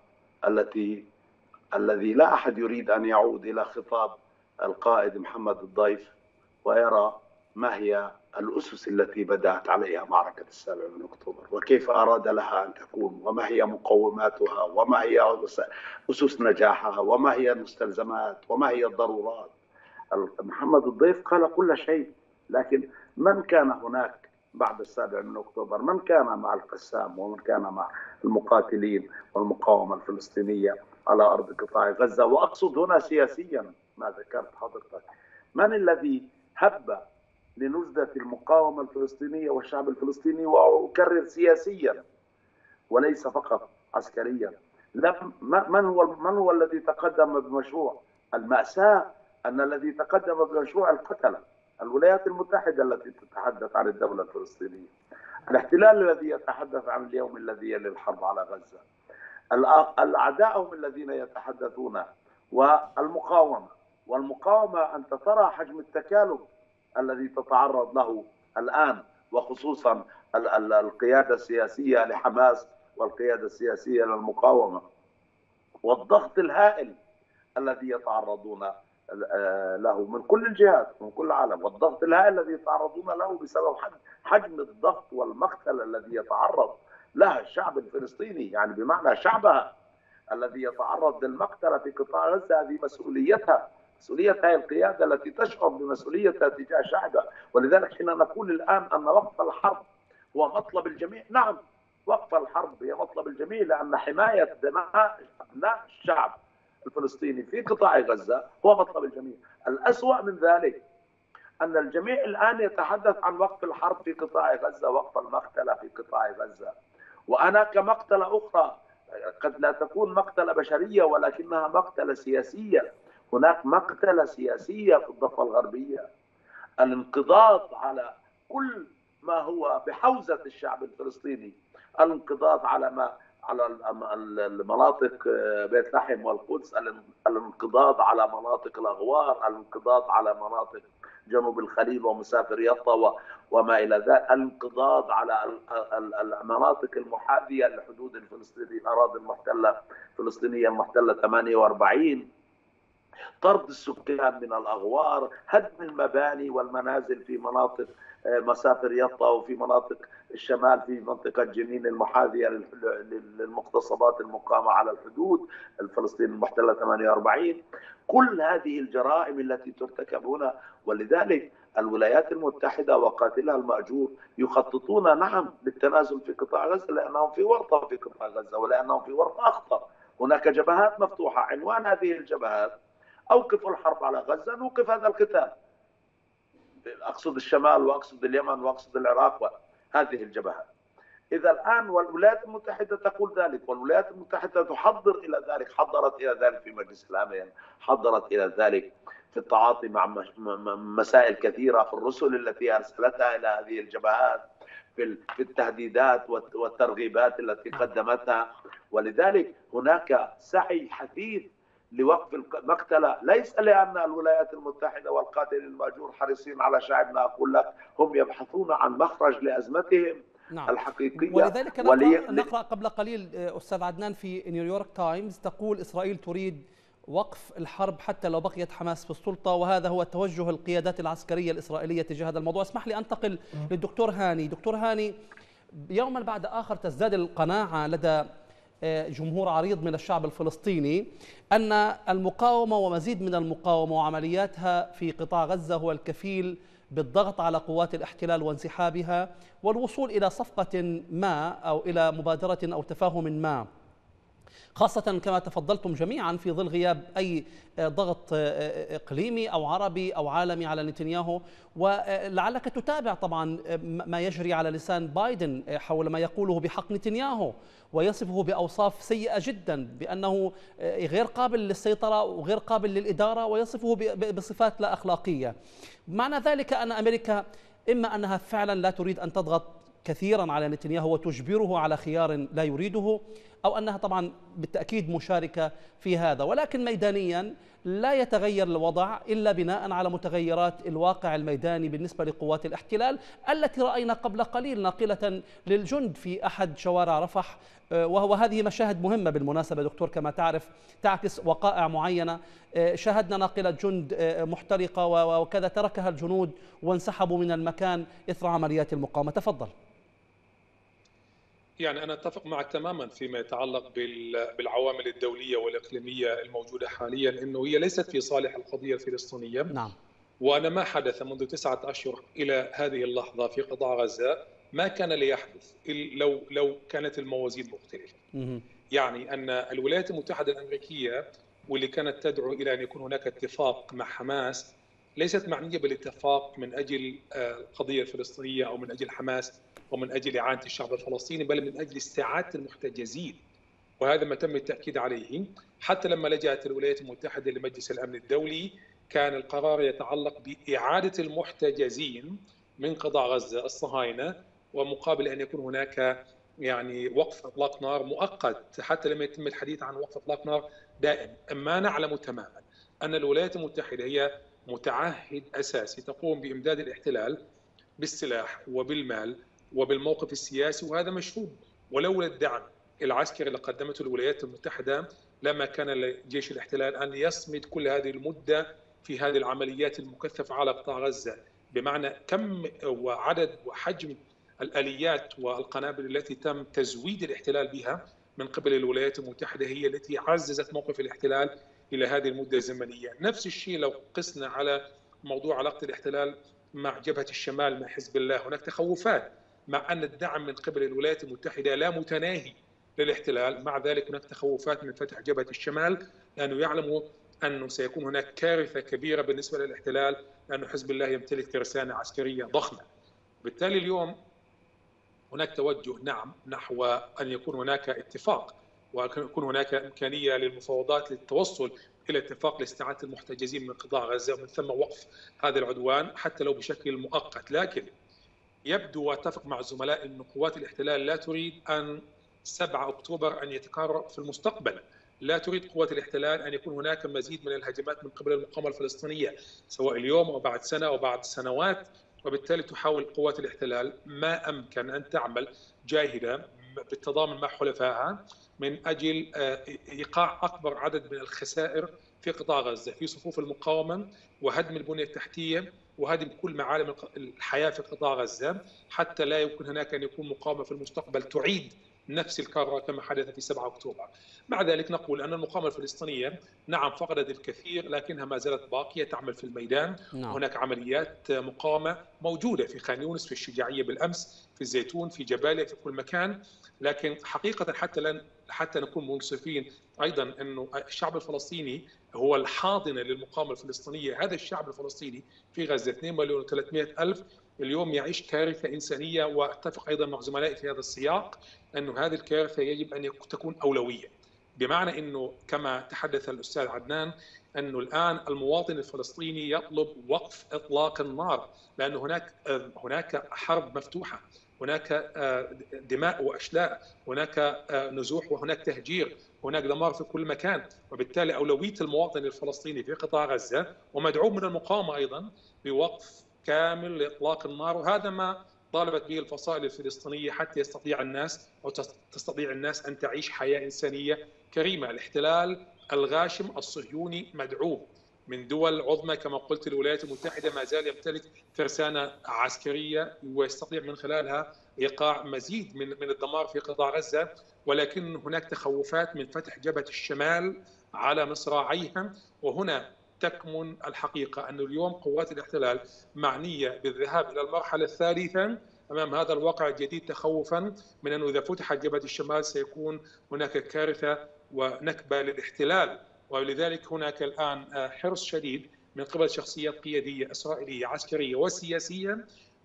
الذي لا أحد يريد أن يعود إلى خطاب القائد محمد الضيف ويرى ما هي الأسس التي بدأت عليها معركة 7 أكتوبر وكيف أراد لها أن تكون، وما هي مقوماتها، وما هي أسس نجاحها، وما هي المستلزمات، وما هي الضرورات. محمد الضيف قال كل شيء، لكن من كان هناك بعد 7 أكتوبر؟ من كان مع القسام ومن كان مع المقاتلين والمقاومة الفلسطينية على أرض قطاع غزة؟ وأقصد هنا سياسيا ما ذكرت حضرتك. من الذي هب لنجدة المقاومة الفلسطينية والشعب الفلسطيني؟ وأكرر سياسيا وليس فقط عسكريا. من هو الذي تقدم بمشروع؟ المأساة أن الذي تقدم بمشروع القتلة الولايات المتحدة التي تتحدث عن الدولة الفلسطينية، الاحتلال الذي يتحدث عن اليوم الذي يلي الحرب على غزة، الأعداء الذين يتحدثون، والمقاومة أنت ترى حجم التكالب الذي تتعرض له الآن، وخصوصا القيادة السياسية لحماس والقيادة السياسية للمقاومة، والضغط الهائل الذي يتعرضون له من كل الجهات من كل العالم، والضغط الهائل الذي يتعرضون له بسبب حجم الضغط والمقتل الذي يتعرض لها الشعب الفلسطيني، يعني بمعنى شعبها الذي يتعرض للمقتل في قطاع غزة. هذه مسؤوليتها هي القيادة التي تشعر بمسؤوليتها تجاه شعبها. ولذلك حين نقول الآن أن وقف الحرب هو مطلب الجميع، نعم، وقف الحرب هي مطلب الجميع، لأن حماية دماء أبناء الشعب الفلسطيني في قطاع غزة هو مطلب الجميع. الأسوأ من ذلك أن الجميع الآن يتحدث عن وقف الحرب في قطاع غزة، وقف المقتلة في قطاع غزة، وأنا كمقتلة أخرى قد لا تكون مقتلة بشرية ولكنها مقتلة سياسية. هناك مقتلة سياسية في الضفة الغربية، الانقضاض على كل ما هو بحوزة الشعب الفلسطيني، الانقضاض على المناطق بيت لحم والقدس، الانقضاض على مناطق الأغوار، الانقضاض على مناطق جنوب الخليل ومسافر يطا وما إلى ذلك، الانقضاض على المناطق المحاذية لحدود الفلسطيني، الأراضي المحتلة الفلسطينية المحتلة 48. طرد السكان من الأغوار، هدم المباني والمنازل في مناطق مسافر يطا وفي مناطق الشمال في منطقة جنين المحاذية للمغتصبات المقامة على الحدود الفلسطينية المحتلة 48. كل هذه الجرائم التي ترتكب هنا، ولذلك الولايات المتحدة وقاتلها المأجور يخططون نعم للتنازل في قطاع غزة، لأنهم في ورطة في قطاع غزة ولأنهم في ورطة أخطر. هناك جبهات مفتوحة، عنوان هذه الجبهات أوقف الحرب على غزة، نوقف هذا القتال. أقصد الشمال وأقصد اليمن وأقصد العراق وهذه الجبهات. إذا الآن والولايات المتحدة تقول ذلك، والولايات المتحدة تحضر إلى ذلك، حضرت إلى ذلك في مجلس الأمن، حضرت إلى ذلك في التعاطي مع مسائل كثيرة في الرسل التي أرسلتها إلى هذه الجبهات، في التهديدات والترغيبات التي قدمتها. ولذلك هناك سعي حثيث لوقف المقتلة، ليس لأن الولايات المتحدة والقاتل المأجور حريصين على شعبنا، أقول لك هم يبحثون عن مخرج لأزمتهم الحقيقية. ولذلك نقرأ قبل قليل أستاذ عدنان في نيويورك تايمز تقول إسرائيل تريد وقف الحرب حتى لو بقيت حماس في السلطة، وهذا هو توجه القيادات العسكرية الإسرائيلية تجاه هذا الموضوع. اسمح لي أنتقل للدكتور هاني. دكتور هاني، يوما بعد آخر تزداد القناعة لدى جمهور عريض من الشعب الفلسطيني أن المقاومة ومزيد من المقاومة وعملياتها في قطاع غزة هو الكفيل بالضغط على قوات الاحتلال وانسحابها والوصول إلى صفقة ما أو إلى مبادرة أو تفاهم ما، خاصة كما تفضلتم جميعا في ظل غياب أي ضغط إقليمي أو عربي أو عالمي على نتنياهو. ولعلك تتابع طبعا ما يجري على لسان بايدن حول ما يقوله بحق نتنياهو ويصفه بأوصاف سيئة جدا، بأنه غير قابل للسيطرة وغير قابل للإدارة، ويصفه بصفات لا أخلاقية. معنى ذلك أن أمريكا إما أنها فعلا لا تريد أن تضغط كثيرا على نتنياهو وتجبره على خيار لا يريده، أو أنها طبعا بالتأكيد مشاركة في هذا، ولكن ميدانيا لا يتغير الوضع إلا بناء على متغيرات الواقع الميداني بالنسبة لقوات الاحتلال التي رأينا قبل قليل ناقلة للجند في أحد شوارع رفح، وهذه مشاهد مهمة بالمناسبة دكتور كما تعرف، تعكس وقائع معينة. شاهدنا ناقلة جند محترقة وكذا تركها الجنود وانسحبوا من المكان إثر عمليات المقاومة. تفضل. يعني أنا أتفق معك تماما فيما يتعلق بالعوامل الدولية والإقليمية الموجودة حاليا، أنه هي ليست في صالح القضية الفلسطينية. نعم. وأنا ما حدث منذ 9 أشهر إلى هذه اللحظة في قطاع غزة ما كان ليحدث لو كانت الموازين مختلفة. يعني أن الولايات المتحدة الأمريكية واللي كانت تدعو إلى أن يكون هناك اتفاق مع حماس ليست معنية بالاتفاق من أجل القضية الفلسطينية أو من أجل حماس ومن أجل إعانة الشعب الفلسطيني، بل من أجل استعادة المحتجزين. وهذا ما تم التأكيد عليه. حتى لما لجأت الولايات المتحدة لمجلس الأمن الدولي كان القرار يتعلق بإعادة المحتجزين من قطاع غزة الصهاينة، ومقابل أن يكون هناك يعني وقف إطلاق نار مؤقت حتى لما يتم الحديث عن وقف إطلاق نار دائم. أما نعلم تماما أن الولايات المتحدة هي متعهد أساسي تقوم بإمداد الاحتلال بالسلاح وبالمال وبالموقف السياسي، وهذا مشهود. ولولا الدعم العسكري اللي قدمته الولايات المتحدة لما كان لجيش الاحتلال أن يصمد كل هذه المدة في هذه العمليات المكثفة على قطاع غزة، بمعنى كم وعدد وحجم الآليات والقنابل التي تم تزويد الاحتلال بها من قبل الولايات المتحدة هي التي عززت موقف الاحتلال إلى هذه المدة الزمنية. نفس الشيء لو قسنا على موضوع علاقة الاحتلال مع جبهة الشمال مع حزب الله، هناك تخوفات مع أن الدعم من قبل الولايات المتحدة لا متناهي للاحتلال، مع ذلك هناك تخوفات من فتح جبهة الشمال لأنه يعلموا أنه سيكون هناك كارثة كبيرة بالنسبة للاحتلال، لأن حزب الله يمتلك ترسانة عسكرية ضخمة. بالتالي اليوم هناك توجه نعم نحو أن يكون هناك اتفاق ويكون هناك إمكانية للمفاوضات للتوصل إلى اتفاق لاستعادة المحتجزين من قطاع غزة ومن ثم وقف هذا العدوان حتى لو بشكل مؤقت. لكن يبدو واتفق مع الزملاء أن قوات الاحتلال لا تريد أن 7 أكتوبر أن يتكرر في المستقبل، لا تريد قوات الاحتلال أن يكون هناك مزيد من الهجمات من قبل المقاومة الفلسطينية سواء اليوم أو بعد سنة أو بعد سنوات. وبالتالي تحاول قوات الاحتلال ما أمكن أن تعمل جاهدة بالتضامن مع حلفائها من أجل إيقاع أكبر عدد من الخسائر في قطاع غزة في صفوف المقاومة وهدم البنية التحتية وهدم كل معالم الحياة في قطاع غزة، حتى لا يمكن هناك أن يكون مقاومة في المستقبل تعيد نفس الكرة كما حدث في 7 أكتوبر. مع ذلك نقول أن المقاومة الفلسطينية نعم فقدت الكثير لكنها ما زالت باقية تعمل في الميدان. هناك عمليات مقاومة موجودة في خان يونس، في الشجاعية بالأمس، في الزيتون، في جباليا، في كل مكان. لكن حقيقة حتى نكون منصفين أيضا أنه الشعب الفلسطيني هو الحاضنة للمقاومة الفلسطينية. هذا الشعب الفلسطيني في غزة 2,300,000 اليوم يعيش كارثة إنسانية، وأتفق أيضا مع زملائي في هذا السياق أنه هذه الكارثة يجب أن تكون أولوية، بمعنى أنه كما تحدث الأستاذ عدنان أنه الآن المواطن الفلسطيني يطلب وقف إطلاق النار، لأن هناك حرب مفتوحة، هناك دماء وأشلاء، هناك نزوح وهناك تهجير، هناك دمار في كل مكان. وبالتالي أولوية المواطن الفلسطيني في قطاع غزة ومدعوم من المقاومة أيضا بوقف كامل لإطلاق النار، وهذا ما طالبت به الفصائل الفلسطينية حتى يستطيع الناس أو تستطيع الناس أن تعيش حياة إنسانية كريمة. الاحتلال الغاشم الصهيوني مدعوم من دول عظمى كما قلت الولايات المتحدة، ما زال يمتلك ترسانة عسكرية ويستطيع من خلالها إيقاع مزيد من الدمار في قطاع غزة، ولكن هناك تخوفات من فتح جبهة الشمال على مصراعيها. وهنا تكمن الحقيقة أن اليوم قوات الاحتلال معنية بالذهاب إلى المرحلة الثالثة أمام هذا الواقع الجديد، تخوفا من أنه إذا فتحت جبهة الشمال سيكون هناك كارثة ونكبة للاحتلال. ولذلك هناك الآن حرص شديد من قبل شخصيات قيادية إسرائيلية عسكرية وسياسية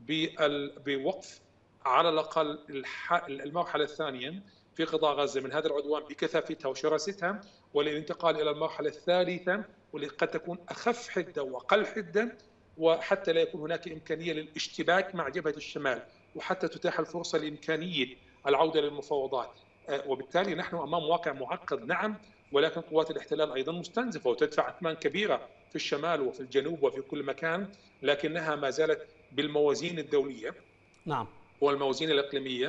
بوقف على الأقل المرحلة الثانية في قطاع غزة من هذا العدوان بكثافتها وشراستها، والانتقال إلى المرحلة الثالثة واللي قد تكون أخف حدة وأقل حدة، وحتى لا يكون هناك إمكانية للاشتباك مع جبهة الشمال، وحتى تتاح الفرصة لإمكانية العودة للمفاوضات. وبالتالي نحن أمام واقع معقد نعم، ولكن قوات الاحتلال أيضا مستنزفة وتدفع أثمان كبيرة في الشمال وفي الجنوب وفي كل مكان، لكنها ما زالت بالموازين الدولية نعم والموازين الإقليمية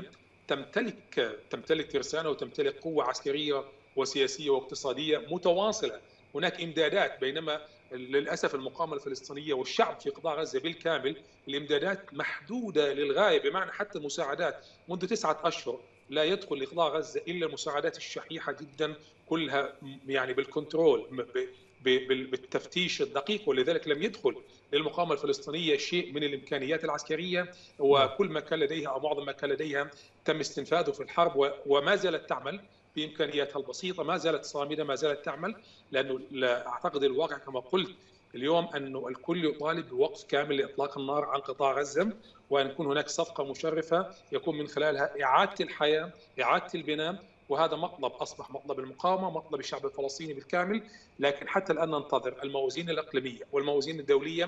تمتلك ترسانة وتمتلك قوة عسكرية وسياسية واقتصادية متواصلة. هناك إمدادات، بينما للأسف المقاومة الفلسطينية والشعب في قطاع غزة بالكامل الإمدادات محدودة للغاية، بمعنى حتى المساعدات منذ 9 أشهر لا يدخل لقطاع غزة إلا المساعدات الشحيحة جدا كلها يعني بالكنترول بالتفتيش الدقيق، ولذلك لم يدخل للمقاومة الفلسطينية شيء من الإمكانيات العسكرية، وكل ما كان لديها أو معظم ما كان لديها تم استنفاذه في الحرب، وما زالت تعمل بإمكانياتها البسيطة، ما زالت صامدة، ما زالت تعمل. لأنه أعتقد الواقع كما قلت اليوم أنه الكل يطالب بوقف كامل لإطلاق النار عن قطاع غزة، وأن يكون هناك صفقة مشرفة يكون من خلالها إعادة الحياة، إعادة البناء، وهذا مطلب أصبح مطلب المقاومة، مطلب الشعب الفلسطيني بالكامل. لكن حتى الآن ننتظر الموازين الإقليمية والموازين الدولية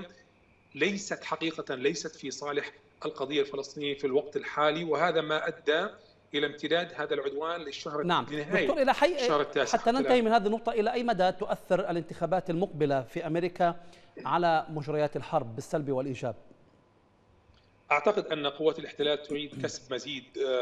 ليست في صالح القضية الفلسطينية في الوقت الحالي، وهذا ما أدى إلى امتداد هذا العدوان للشهر النهائي. دكتور، الشهر التاسع حتى ننتهي من هذه النقطة، إلى أي مدى تؤثر الانتخابات المقبلة في أمريكا على مجريات الحرب بالسلب والإيجاب؟ أعتقد أن قوات الاحتلال تريد كسب مزيد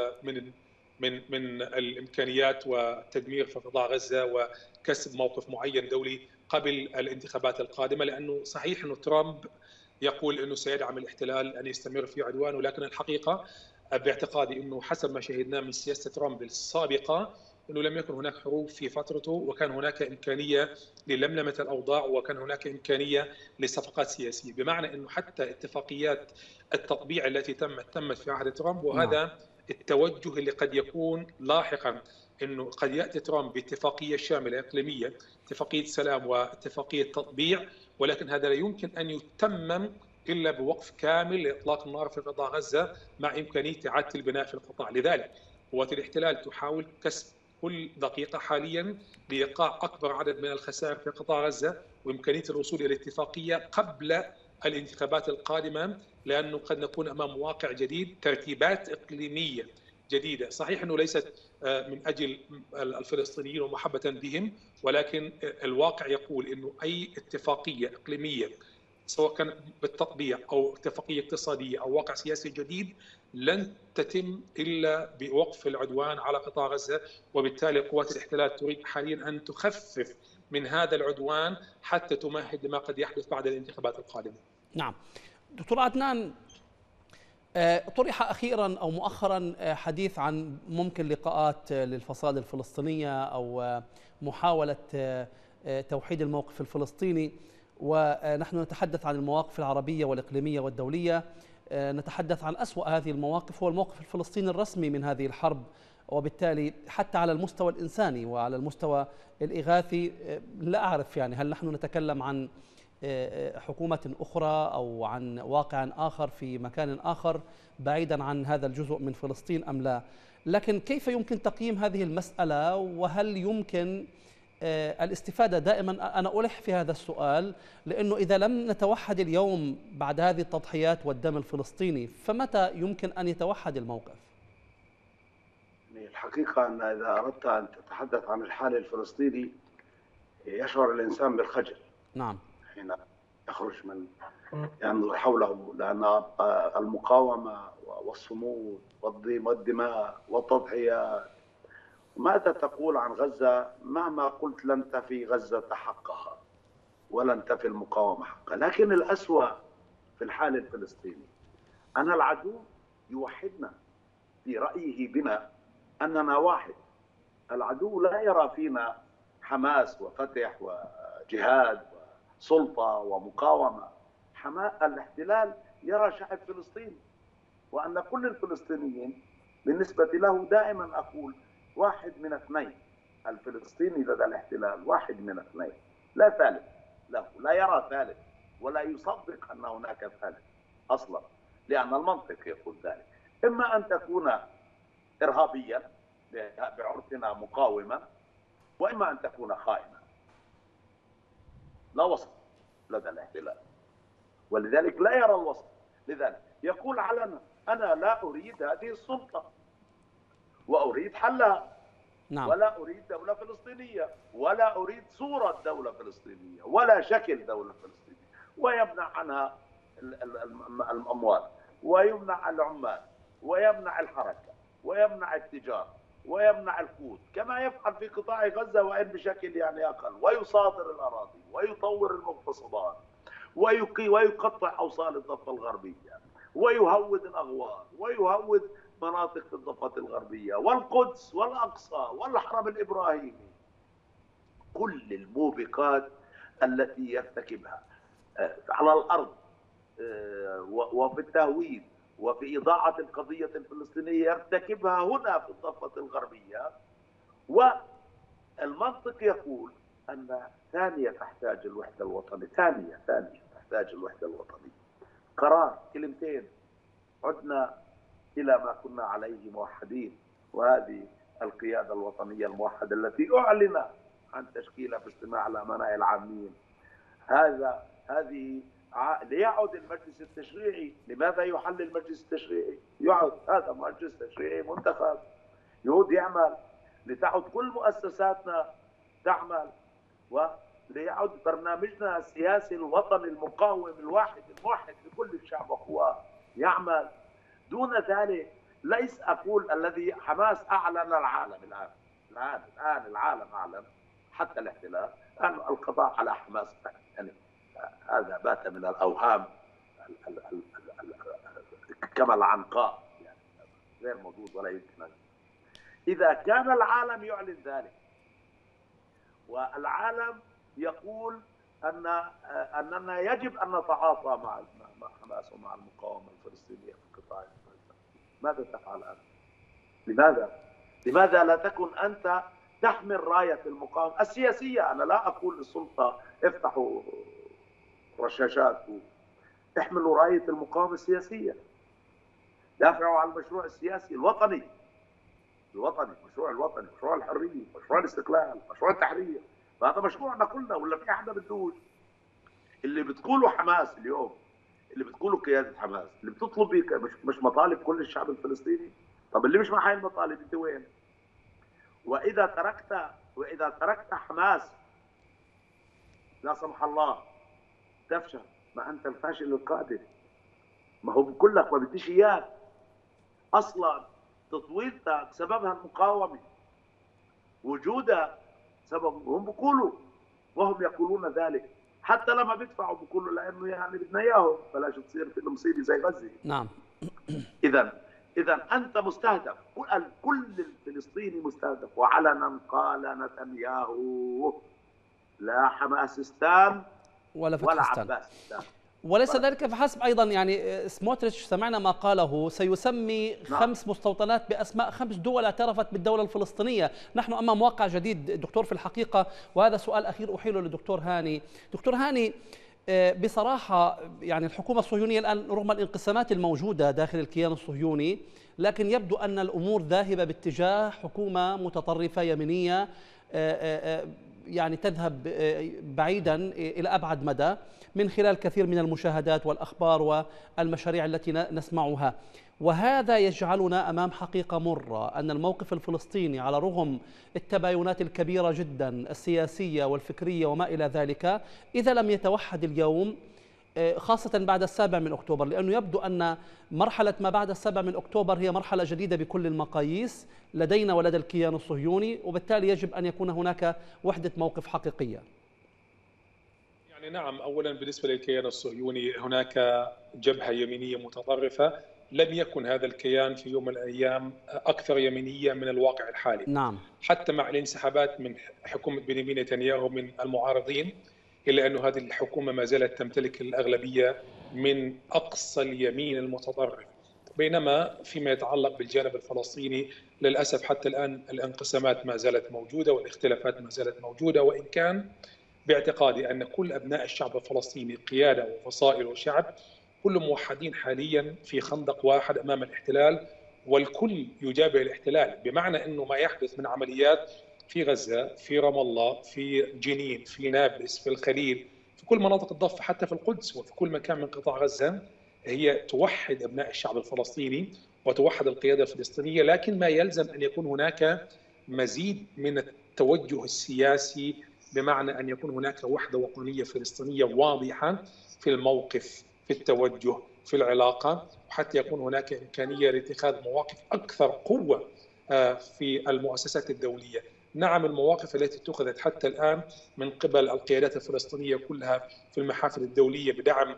من الإمكانيات والتدمير في قطاع غزة وكسب موقف معين دولي قبل الانتخابات القادمة، لأنه صحيح أنه ترامب يقول أنه سيدعم الاحتلال أن يستمر في عدوانه، ولكن الحقيقة باعتقادي أنه حسب ما شهدناه من سياسة ترامب السابقة أنه لم يكن هناك حروب في فترته، وكان هناك إمكانية للملمة الأوضاع، وكان هناك إمكانية لصفقات سياسية، بمعنى أنه حتى اتفاقيات التطبيع التي تمت في عهد ترامب، وهذا التوجه اللي قد يكون لاحقا أنه قد يأتي ترامب باتفاقية شاملة إقليمية، اتفاقية سلام واتفاقية تطبيع، ولكن هذا لا يمكن أن يتمم إلا بوقف كامل لإطلاق النار في قطاع غزة مع إمكانية إعادة البناء في القطاع. لذلك قوات الاحتلال تحاول كسب كل دقيقة حاليا لإيقاع أكبر عدد من الخسائر في قطاع غزة وإمكانية الوصول إلى اتفاقية قبل الانتخابات القادمة، لأنه قد نكون أمام واقع جديد، ترتيبات إقليمية جديدة. صحيح أنه ليست من أجل الفلسطينيين ومحبة بهم، ولكن الواقع يقول أنه أي اتفاقية إقليمية سواء كان بالتطبيع أو اتفاقية اقتصادية أو واقع سياسي جديد لن تتم إلا بوقف العدوان على قطاع غزة. وبالتالي قوات الاحتلال تريد حاليا أن تخفف من هذا العدوان حتى تمهد لما قد يحدث بعد الانتخابات القادمة. نعم دكتور عدنان، طرح أخيرا أو مؤخرا حديث عن ممكن لقاءات للفصائل الفلسطينية أو محاولة توحيد الموقف الفلسطيني، ونحن نتحدث عن المواقف العربية والإقليمية والدولية. نتحدث عن أسوأ هذه المواقف هو الموقف الفلسطيني الرسمي من هذه الحرب، وبالتالي حتى على المستوى الإنساني وعلى المستوى الإغاثي لا أعرف يعني هل نحن نتكلم عن حكومة أخرى أو عن واقع آخر في مكان آخر بعيدا عن هذا الجزء من فلسطين أم لا. لكن كيف يمكن تقييم هذه المسألة، وهل يمكن الاستفادة؟ دائما أنا ألح في هذا السؤال، لأنه إذا لم نتوحد اليوم بعد هذه التضحيات والدم الفلسطيني فمتى يمكن أن يتوحد الموقف؟ الحقيقة أن إذا أردت أن تتحدث عن الحال الفلسطيني يشعر الإنسان بالخجل. نعم. حين يخرج من ينظر حوله، لأن المقاومة والصمود والدماء والتضحيات. ماذا تقول عن غزة؟ مهما قلت لن تفي غزة حقها ولن تفي المقاومة حقها. لكن الأسوأ في الحال الفلسطيني أن العدو يوحدنا في رأيه بنا أننا واحد. العدو لا يرى فينا حماس وفتح وجهاد وسلطة ومقاومة. الاحتلال يرى شعب فلسطين، وأن كل الفلسطينيين بالنسبة له دائما أقول واحد من اثنين. الفلسطيني لدى الاحتلال واحد من اثنين، لا ثالث له، لا يرى ثالث ولا يصدق أن هناك ثالث أصلا، لأن المنطق يقول ذلك. إما أن تكون إرهابيا بعرفنا مقاوما، وإما أن تكون خائنا. لا وسط لدى الاحتلال، ولذلك لا يرى الوسط. لذلك يقول علنا أنا لا أريد هذه السلطة وأريد حلها. نعم. ولا أريد دولة فلسطينية، ولا أريد صورة دولة فلسطينية، ولا شكل دولة فلسطينية. ويمنع عنها الأموال، ويمنع العمال، ويمنع الحركة، ويمنع التجارة، ويمنع القوت كما يفعل في قطاع غزة، وإن بشكل يعني أقل. ويصادر الأراضي، ويطور المغتصبات، ويقطع أوصال الضفة الغربية، ويهود الأغوار، ويهود مناطق في الضفة الغربية والقدس والأقصى والحرم الإبراهيمي. كل الموبقات التي يرتكبها على الأرض وفي التهويد وفي إضاعة القضية الفلسطينية يرتكبها هنا في الضفة الغربية. والمنطق يقول أن ثانية تحتاج الوحدة الوطنية، ثانية تحتاج الوحدة الوطنية. قرار، كلمتين، عدنا إلى ما كنا عليه موحدين. وهذه القيادة الوطنية الموحدة التي أعلن عن تشكيلها في اجتماع الأمناء العامين. هذه ليعد المجلس التشريعي. لماذا يحل المجلس التشريعي؟ يعد هذا مجلس تشريعي منتخب، يعود يعمل، لتعد كل مؤسساتنا تعمل، وليعد برنامجنا السياسي الوطني المقاوم الواحد الموحد لكل الشعب وقواه يعمل. دون ذلك ليس أقول الذي حماس أعلن العالم الآن العالم أعلن حتى الاحتلال أن القضاء على حماس يعني هذا بات من الأوهام كما العنقاء، يعني غير موجود ولا يمكن. إذا كان العالم يعلن ذلك، والعالم يقول أننا يجب أن نتعاطى مع حماس ومع المقاومة الفلسطينية في قطاع غزة، ماذا تفعل أنت؟ لماذا لا تكن أنت تحمل راية المقاومة السياسية؟ أنا لا أقول للسلطة افتحوا رشاشات، احملوا راية المقاومة السياسية، دافعوا عن المشروع السياسي الوطني، المشروع الوطني، مشروع الحرية، مشروع الاستقلال، مشروع التحرير. فهذا مشروعنا كلنا، ولا في حدا بدوش؟ اللي بتقوله حماس اليوم، اللي بتقوله قيادة حماس، اللي بتطلب مش مطالب كل الشعب الفلسطيني؟ طب اللي مش مع هاي المطالب انت وين؟ وإذا تركت حماس لا سمح الله تفشل، ما أنت الفاشل القادم. ما هو بقول لك ما بديش إياك أصلا. تطويلتك سببها المقاومة، وجودها سبب. هم بيقولوا وهم يقولون ذلك. حتى لما بيدفعوا بيقولوا لانه يعني بدنا اياهم بلاش تصير في المصيبه زي غزه. نعم. اذا انت مستهدف، كل الفلسطيني مستهدف. وعلنا قال نتنياهو لا حماسستان ولا عباسستان. وليس ذلك فحسب أيضا، يعني سموتريتش سمعنا ما قاله، سيسمي 5 مستوطنات بأسماء 5 دول اعترفت بالدولة الفلسطينية. نحن أمام واقع جديد دكتور في الحقيقة، وهذا سؤال أخير أحيله للدكتور هاني. دكتور هاني، بصراحة يعني الحكومة الصهيونية الآن رغم الانقسامات الموجودة داخل الكيان الصهيوني، لكن يبدو أن الأمور ذاهبة باتجاه حكومة متطرفة يمينية يعني تذهب بعيدا إلى أبعد مدى من خلال كثير من المشاهدات والأخبار والمشاريع التي نسمعها. وهذا يجعلنا أمام حقيقة مرة، أن الموقف الفلسطيني على رغم التباينات الكبيرة جدا السياسية والفكرية وما إلى ذلك، إذا لم يتوحد اليوم خاصة بعد 7 أكتوبر، لأنه يبدو أن مرحلة ما بعد 7 أكتوبر هي مرحلة جديدة بكل المقاييس لدينا ولدى الكيان الصهيوني، وبالتالي يجب أن يكون هناك وحدة موقف حقيقية. يعني نعم، أولا بالنسبة للكيان الصهيوني هناك جبهة يمينية متطرفة. لم يكن هذا الكيان في يوم من الأيام أكثر يمينية من الواقع الحالي. نعم. حتى مع الانسحابات من حكومة بنيامين نتنياهو من المعارضين، إلا أن هذه الحكومة ما زالت تمتلك الأغلبية من أقصى اليمين المتطرف. بينما فيما يتعلق بالجانب الفلسطيني للأسف حتى الآن الانقسامات ما زالت موجودة والاختلافات ما زالت موجودة، وإن كان باعتقادي أن كل أبناء الشعب الفلسطيني قيادة وفصائل وشعب كلهم موحدين حاليا في خندق واحد أمام الاحتلال، والكل يجابه الاحتلال، بمعنى أنه ما يحدث من عمليات في غزة، في رام الله، في جنين، في نابلس، في الخليل، في كل مناطق الضفة، حتى في القدس وفي كل مكان من قطاع غزة، هي توحد أبناء الشعب الفلسطيني وتوحد القيادة الفلسطينية. لكن ما يلزم أن يكون هناك مزيد من التوجه السياسي، بمعنى أن يكون هناك وحدة وطنية فلسطينية واضحة في الموقف، في التوجه، في العلاقة، وحتى يكون هناك إمكانية لاتخاذ مواقف أكثر قوة في المؤسسات الدولية. نعم، المواقف التي اتخذت حتى الآن من قبل القيادات الفلسطينية كلها في المحافل الدولية بدعم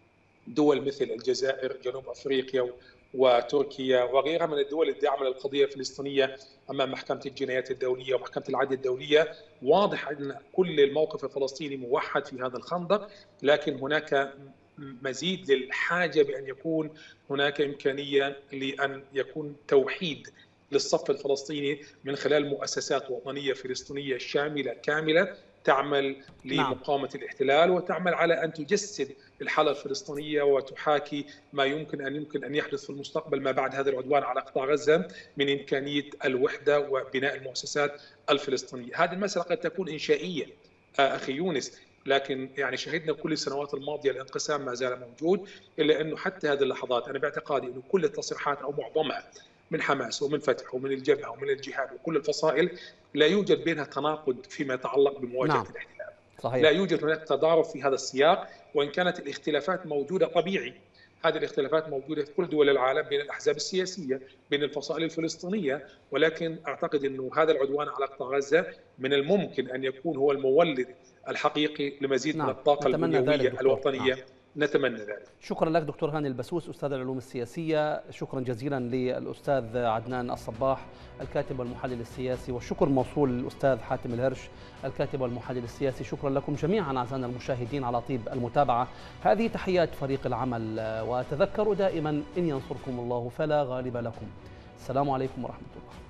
دول مثل الجزائر، جنوب أفريقيا وتركيا وغيرها من الدول الداعمة للقضية الفلسطينية أمام محكمة الجنايات الدولية ومحكمة العدل الدولية، واضح أن كل الموقف الفلسطيني موحد في هذا الخندق. لكن هناك مزيد للحاجة بأن يكون هناك إمكانية لأن يكون توحيد للصف الفلسطيني من خلال مؤسسات وطنية فلسطينية شاملة كاملة تعمل لمقاومة الاحتلال وتعمل على أن تجسد الحالة الفلسطينية وتحاكي ما يمكن أن يحدث في المستقبل ما بعد هذا العدوان على قطاع غزة من إمكانية الوحدة وبناء المؤسسات الفلسطينية. هذه المسألة قد تكون إنشائية أخي يونس، لكن يعني شهدنا كل السنوات الماضية الانقسام ما زال موجود، إلا أنه حتى هذه اللحظات أنا باعتقادي أنه كل التصريحات أو معظمها من حماس ومن فتح ومن الجبهة ومن الجهاد وكل الفصائل لا يوجد بينها تناقض فيما يتعلق بمواجهة الاحتلال. صحيح. لا يوجد هناك تضارب في هذا السياق، وإن كانت الاختلافات موجودة طبيعي. هذه الاختلافات موجودة في كل دول العالم بين الأحزاب السياسية، بين الفصائل الفلسطينية، ولكن أعتقد أنه هذا العدوان على قطاع غزة من الممكن أن يكون هو المولد الحقيقي لمزيد من الطاقة البنيوية الوطنية. نتمنى ذلك. شكرا لك دكتور هاني البسوس أستاذ العلوم السياسية، شكرا جزيلا للأستاذ عدنان الصباح الكاتب والمحلل السياسي، والشكر موصول للأستاذ حاتم الهرش الكاتب والمحلل السياسي. شكرا لكم جميعا أعزائنا المشاهدين على طيب المتابعة. هذه تحيات فريق العمل، وتذكروا دائما إن ينصركم الله فلا غالب لكم. السلام عليكم ورحمة الله.